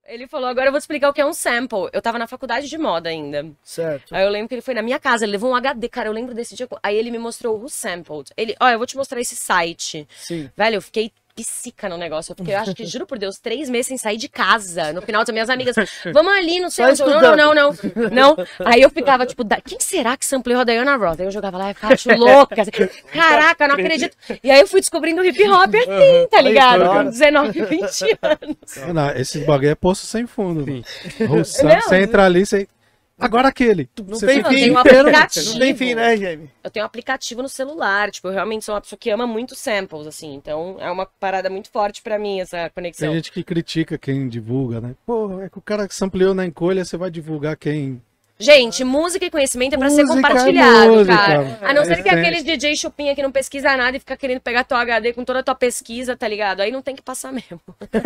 Ele falou, agora eu vou te explicar o que é um sample. Eu tava na faculdade de moda ainda. Certo. Aí eu lembro que ele foi na minha casa, ele levou um HD, cara, eu lembro desse dia. Aí ele me mostrou o Sampled. Ele, ó, eu vou te mostrar esse site. Sim. Velho, eu fiquei psica no negócio. Eu fiquei, eu acho que, juro por Deus, 3 meses sem sair de casa. No final, as minhas amigas, vamos ali, não sei onde. Não. Aí eu ficava, tipo, quem será que sampleou a Diana Ross? Aí eu jogava lá, eu acho louca. Assim, caraca, não acredito. E aí eu fui descobrindo hip hop assim, tá ligado? Com 19, 20 anos. Não, esses bagulho é poço sem fundo. Não, Você entra ali, você... Agora aquele. Não Você tem fica fim, tem um inteiro. aplicativo. não tem fim, né, Jamie? Eu tenho um aplicativo no celular, tipo, eu realmente sou uma pessoa que ama muito samples, assim, então é uma parada muito forte pra mim, essa conexão. Tem gente que critica quem divulga, né? Pô, é que o cara que sampleou na encolha, você vai divulgar quem... Gente, música e conhecimento é pra ser Música é compartilhado, música. cara. A não ser que É. aqueles DJ chupinha que não pesquisa nada e fica querendo pegar teu HD com toda a tua pesquisa, tá ligado? Aí não tem que passar mesmo.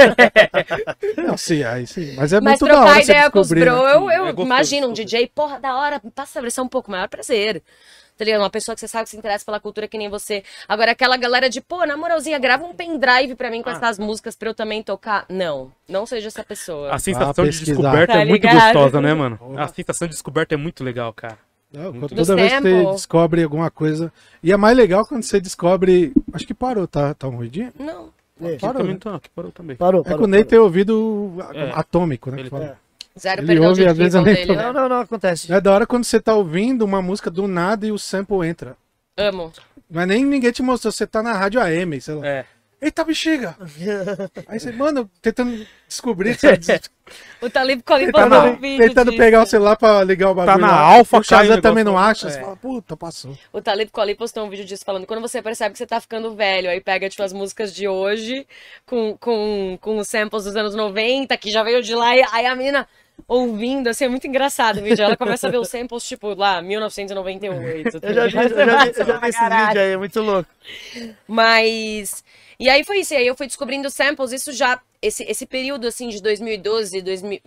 Não, sim, aí sim. Mas é Mas muito da hora trocar você ideia com os descobrir, bro, né? eu gostoso imagino um descobrir. DJ, porra, da hora, passa a versão um pouco maior prazer. Tá ligado? Uma pessoa que você sabe que se interessa pela cultura que nem você. Agora, aquela galera de, pô, na moralzinha, grava um pendrive pra mim com essas músicas pra eu também tocar. Não seja essa pessoa. A sensação de pesquisar. descoberta Tá é muito ligado? gostosa, né, mano? A sensação de descoberta é muito legal, cara. Não, Muito toda vez que você sample. descobre alguma coisa. E é mais legal quando você descobre. Acho que parou, tá um ruidinho? Não. Aqui Parou, também né? tá, aqui parou também. Parou, É que parou. o Ney tem ouvido É. atômico, né? Ele que fala. É. Zero Ele perdão ouve, de às vezes, eu people nem dele. tô- Não, acontece. É da hora quando você tá ouvindo uma música do nada e o sample entra. Amo. Não é nem ninguém te mostrou, você tá na rádio AM, sei lá. É. Eita, bexiga! Aí você, mano, tentando descobrir. Sabe? O Talib Kweli Tá postou um vídeo tentando disso. pegar o celular pra ligar o bagulho. na lá. alfa, O Shazam cai o também não negócio. acha. Você É. fala, puta, passou. O Talib Kweli postou um vídeo disso falando quando você percebe que você tá ficando velho, aí pega, tipo, as músicas de hoje com os samples dos anos 90, que já veio de lá, e aí a menina ouvindo, assim, é muito engraçado o vídeo. Ela começa a ver os samples, tipo, lá, 1998. Eu já vi esses vídeos aí, é muito louco. Mas... E aí foi isso, e aí eu fui descobrindo samples, isso já... Esse período, assim, de 2012,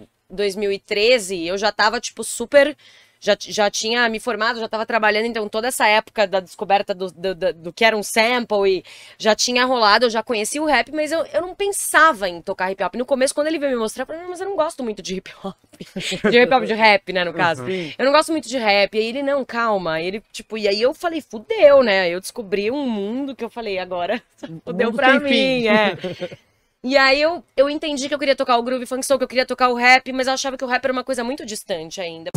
2013, eu já tava, tipo, super... Já tinha me formado, já tava trabalhando, então toda essa época da descoberta do que era um sample e já tinha rolado, eu já conhecia o rap, mas eu não pensava em tocar hip hop. No começo, quando ele veio me mostrar, eu falei, mas eu não gosto muito de hip hop. De hip hop, de rap, né, no caso. Eu não gosto muito de rap. E aí ele, não, calma. E ele, tipo, e aí eu falei, fudeu, né? Eu descobri um mundo que eu falei, agora fudeu mundo pra tem mim, fim. é. E aí eu entendi que eu queria tocar o groove funk soul, que eu queria tocar o rap, mas eu achava que o rap era uma coisa muito distante ainda.